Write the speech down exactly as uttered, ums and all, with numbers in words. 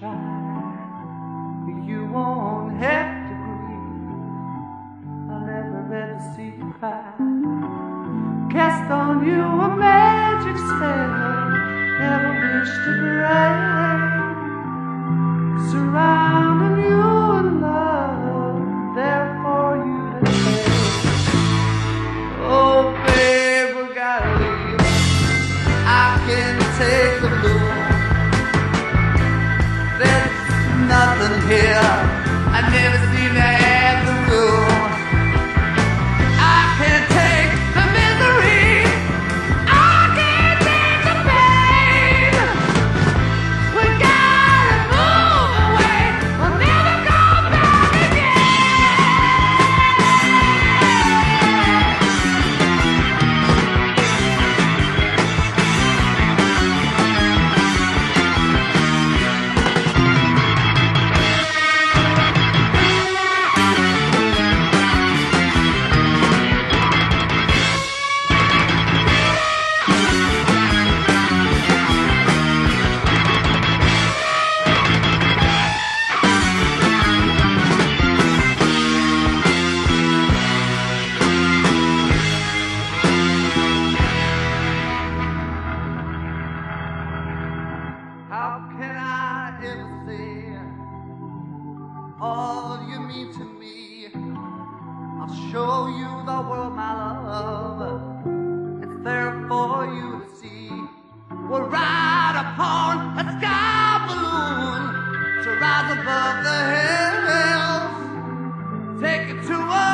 try. You won't have to grieve. I'll never ever see you cry. Cast on you a magic spell, never wish to break. Surrounding you in love, there for you to take. Oh babe, we gotta leave. I can't take the blue. There's nothing here. I never seem to have the room. I can't take the misery. I can't take the pain. We gotta move away. We'll never come back How can I ever say all you mean to me? I'll show you the world, my love. It's there for you to see. We'll ride upon a sky balloon to rise above the hills. Take it to a